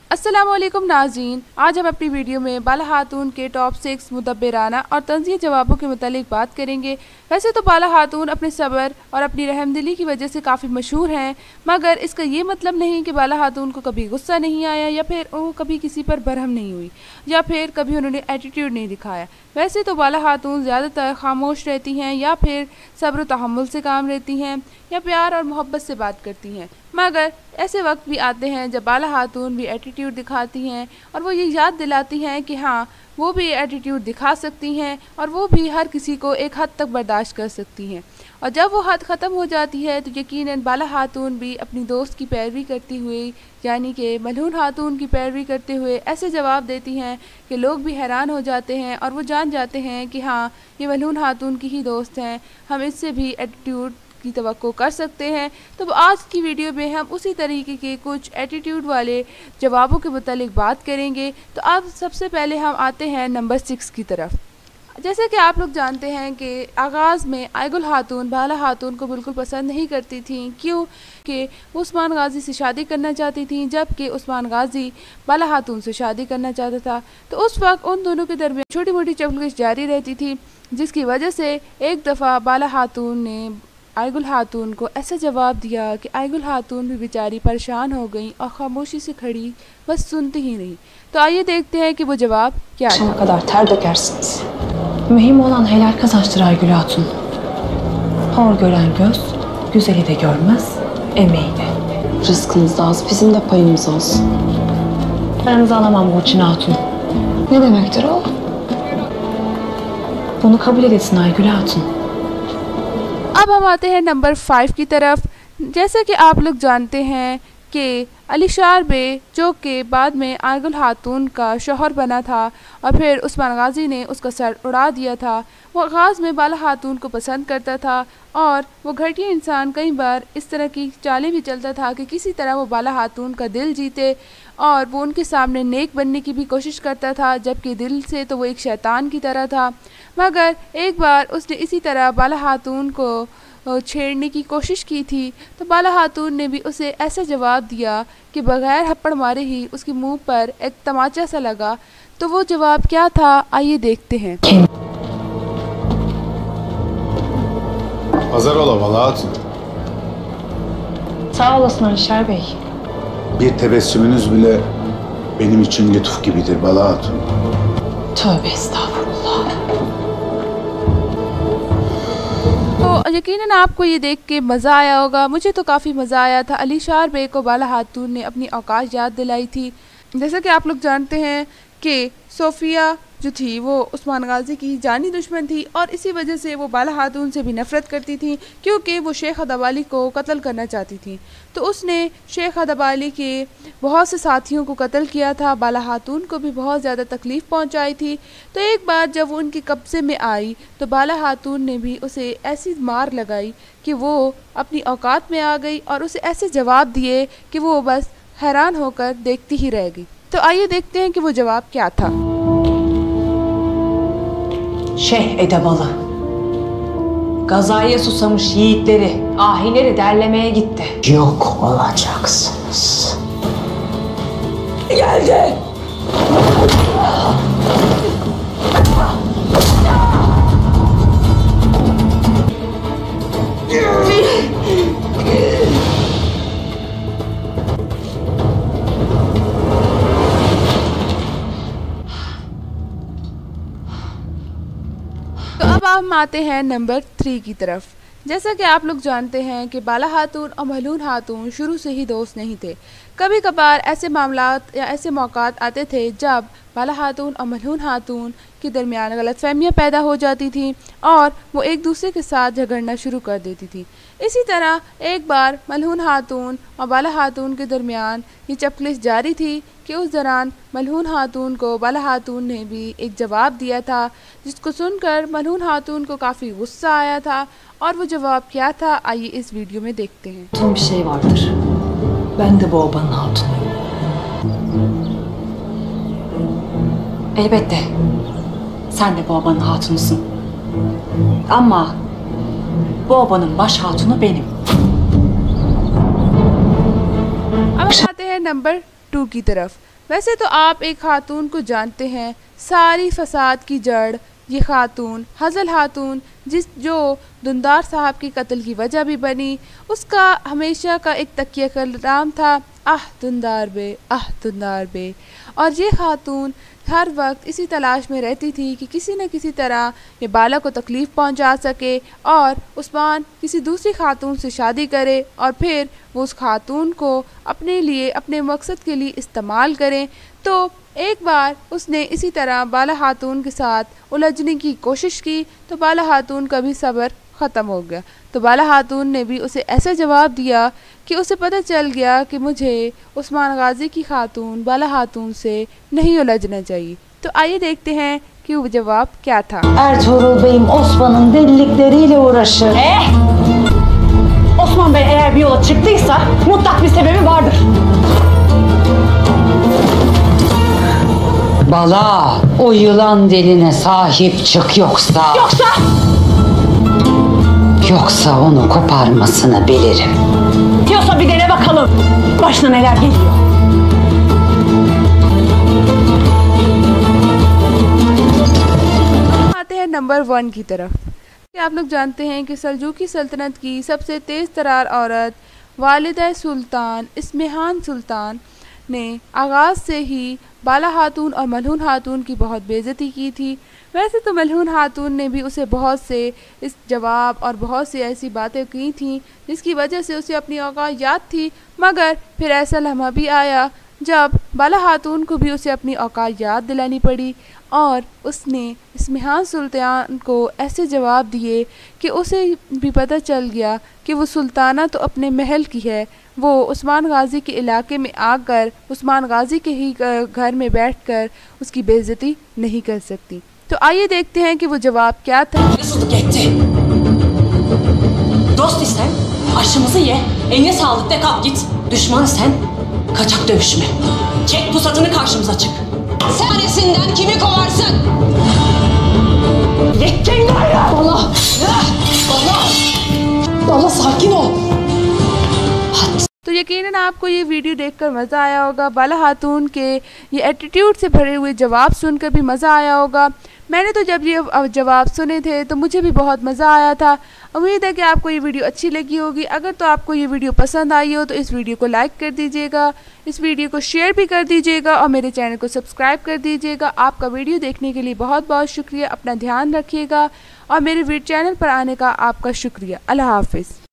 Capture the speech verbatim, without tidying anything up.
अस्सलामुअलैकुम नाज़रीन, आज हम अपनी वीडियो में बाला खातून के टॉप सिक्स मुदब्बिराना और तंज़ीह जवाबों के मुतालिक बात करेंगे। वैसे तो बाला खातून अपने सब्र और अपनी रहमदिली की वजह से काफ़ी मशहूर हैं, मगर इसका ये मतलब नहीं कि बाला खातून को कभी गुस्सा नहीं आया या फिर वो कभी किसी पर बरहम नहीं हुई या फिर कभी उन्होंने एटीट्यूड नहीं दिखाया। वैसे तो बाला खातून ज़्यादातर खामोश रहती हैं या फिर सब्र तहम्मुल से काम रहती हैं या प्यार और मोहब्बत से बात करती हैं, मगर ऐसे वक्त भी आते हैं जब बाला खातून भी एटीट्यूड दिखाती हैं और वो ये याद दिलाती हैं कि हाँ, वो भी एटीट्यूड दिखा सकती हैं और वो भी हर किसी को एक हद तक बर्दाश्त कर सकती हैं। और जब वो हद ख़त्म हो जाती है तो यकीनन बाला खातून भी अपनी दोस्त की पैरवी करती हुई, यानी कि मलहून खातून की पैरवी करते हुए ऐसे जवाब देती हैं कि लोग भी हैरान हो जाते हैं और वो जान जाते हैं कि हाँ, ये मलहून खातून की ही दोस्त हैं, हम इससे भी एटीट्यूड की तवक्को कर सकते हैं। तो आज की वीडियो में हम उसी तरीके के कुछ एटीट्यूड वाले जवाबों के मुतालिक बात करेंगे। तो अब सबसे पहले हम आते हैं नंबर सिक्स की तरफ। जैसे कि आप लोग जानते हैं कि आगाज़ में आयगुल खातून बाला खातून को बिल्कुल पसंद नहीं करती थी, क्यों कि उस्मान गाजी से शादी करना चाहती थी, जबकि उस्मान गाजी बाला खातून से शादी करना चाहता था। तो उस वक्त उन दोनों के दरमियान छोटी मोटी चपलिश जारी रहती थी, जिसकी वजह से एक दफ़ा बाला खातून ने आयगुल खातून को ऐसा जवाब दिया कि आयगुल खातून भी बेचारी परेशान हो गई और खामोशी से खड़ी, बस सुनती ही रही। तो आइए देखते हैं कि वो जवाब क्या है। kadar ter dökersiniz. Mühim olan helal kazançtır Aygül Hatun. Hor gören göz, güzeli de görmez, emeği de. Rızkınız da az, bizim de payımız olsun. Paranızı alamam Burçin Hatun. Ne demektir o? Bunu kabul edesin Aygül Hatun. अब हम आते हैं number five की तरफ। जैसा कि आप लोग जानते हैं कि अलीशार बे, जो कि बाद में आयगुल खातून का शौहर बना था और फिर उस्मान गाजी ने उसका सर उड़ा दिया था, वो आगाज़ में बाला खातून को पसंद करता था और वो घटिया इंसान कई बार इस तरह की चालें भी चलता था कि किसी तरह वो बाला खातून का दिल जीते और वो उनके सामने नेक बनने की भी कोशिश करता था, जबकि दिल से तो वो एक शैतान की तरह था। मगर एक बार उसने इसी तरह बाला खातून को छेड़ने की कोशिश की थी, तो बाला खातून ने भी उसे ऐसा जवाब दिया कि बगैर हप्पड़ मारे ही उसके मुंह पर एक तमाचा सा लगा। तो वो जवाब क्या था, आइए देखते हैं। Pazar ola Bala Hatun. Sağ olasın Alişar Bey. Bir tebessümünüz bile benim için lütuf gibidir Bala Hatun. Tövbe estağfurullah. तो यकीनन आपको ये देख के मज़ा आया होगा, मुझे तो काफ़ी मज़ा आया था। अलीशार बे को बाला खातून ने अपनी औकात याद दिलाई थी। जैसा कि आप लोग जानते हैं कि सोफ़िया जो थी वो उस्मान गाजी की जानी दुश्मन थी और इसी वजह से वो बाला खातून से भी नफ़रत करती थी, क्योंकि वो शेख अदबाली को कत्ल करना चाहती थी। तो उसने शेख अदबाली के बहुत से साथियों को कत्ल किया था, बाला खातून को भी बहुत ज़्यादा तकलीफ़ पहुंचाई थी। तो एक बार जब वो उनके कब्ज़े में आई तो बाला खातून ने भी उसे ऐसी मार लगाई कि वो अपनी औकात में आ गई और उसे ऐसे जवाब दिए कि वो बस हैरान होकर देखती ही रह गई। तो आइए देखते हैं कि वो जवाब क्या था। Şeyh Edebalı, gazaya susamış yiğitleri, ahileri derlemeye gitti. Yok olacaksınız. Geldi. तो अब हम आते हैं नंबर थ्री की तरफ। जैसा कि आप लोग जानते हैं कि बाला खातून और मलहून खातून शुरू से ही दोस्त नहीं थे। कभी कभार ऐसे मामलात या ऐसे मौक़ात आते थे जब बाला खातून और मलहून खातून के दरमियान गलतफहमियाँ पैदा हो जाती थी और वो एक दूसरे के साथ झगड़ना शुरू कर देती थी। इसी तरह एक बार मलहून खातून और बाला खातून के दरमियान ये चपलिश जारी थी कि उस दौरान मलहून खातून को बाला खातून ने भी एक जवाब दिया था, जिसको सुनकर मलहून खातून को काफ़ी गुस्सा आया था। और वो जवाब क्या था, आइए इस वीडियो में देखते हैं। Tüm bir şey vardır. Ben de bu obanın hatunuyum. Elbette. Sen de bu obanın hatunusun. Ama bu obanın baş hatunu benim. अब हम आते हैं नंबर टू टू की तरफ। वैसे तो आप एक खातून को जानते हैं, सारी फसाद की जड़ ये खातून हज़ल खातून, जिस जो दुंदार साहब के कत्ल की वजह भी बनी। उसका हमेशा का एक तकिया कलाम था, आह दुंदार बे, आह दुंदार बे। और ये खातून हर वक्त इसी तलाश में रहती थी कि किसी न किसी तरह ये बाला को तकलीफ़ पहुंचा सके और उस्मान किसी दूसरी खातून से शादी करे और फिर वो उस खातून को अपने लिए, अपने मकसद के लिए इस्तेमाल करें। तो एक बार उसने इसी तरह बाला खातून के साथ उलझने की कोशिश की तो बाला खातून का भी सब्र ख़त्म हो गया। तो बाला खातून ने भी उसे ऐसा जवाब दिया कि उसे पता चल गया कि मुझे उस्मान गाजी की खातून बाला खातून से नहीं उलझना चाहिए। तो आइए देखते हैं कि वो जवाब क्या था। Ertuğrul Bey'im Osman'ın delilikleriyle uğraşır. Eh! Osman Bey eğer bir yola çıktıysa mutlak bir sebebi vardır. Bala, o yılan deline sahip çık yoksa... Yoksa Yoksa onu koparmasını bilirim. diyorsa bir dene bakalım. Başına neler geliyor. आते हैं number one की तरफ। कि आप लोग जानते हैं कि सल्जूकी सल्तनत की सबसे तेज़ तरार औरत वालिदा सुल्तान इस्मिहान सुल्तान ने आगाज़ से ही बाला खातून और मलहून खातून की बहुत बेइज्जती की थी। वैसे तो मलहून खातून ने भी उसे बहुत से इस जवाब और बहुत सी ऐसी बातें की थी जिसकी वजह से उसे अपनी औकात याद थी, मगर फिर ऐसा लम्हा भी आया जब बाला खातून को भी उसे अपनी औकात याद दिलानी पड़ी और उसने इस्मिहान सुल्तान को ऐसे जवाब दिए कि उसे भी पता चल गया कि वो सुल्ताना तो अपने महल की है, वो उस्मान गाजी के इलाके में आकर उस्मान गाजी के ही घर में बैठकर उसकी बेइज्जती नहीं कर सकती। तो आइए देखते हैं कि वो जवाब क्या था। Hırsızlık etti. Dost isen aşımızı ye, eline sağlık de kalk git. Düşman isen kaçak dövüşme. Çek pusatını karşımıza çık. Senesinden kimi kovarsın? Yetkin gayrı. Allah! Allah! Allah sakin ol. तो यकीनन आपको ये वीडियो देखकर मज़ा आया होगा। बाला खातून के ये एटीट्यूड से भरे हुए जवाब सुनकर भी मज़ा आया होगा। मैंने तो जब ये जवाब सुने थे तो मुझे भी बहुत मज़ा आया था। उम्मीद है कि आपको ये वीडियो अच्छी लगी होगी। अगर तो आपको ये वीडियो पसंद आई हो तो इस वीडियो को लाइक कर दीजिएगा, इस वीडियो को शेयर भी कर दीजिएगा और मेरे चैनल को सब्सक्राइब कर दीजिएगा। आपका वीडियो देखने के लिए बहुत बहुत शुक्रिया। अपना ध्यान रखिएगा और मेरे चैनल पर आने का आपका शुक्रिया। अल्लाह हाफ़िज़।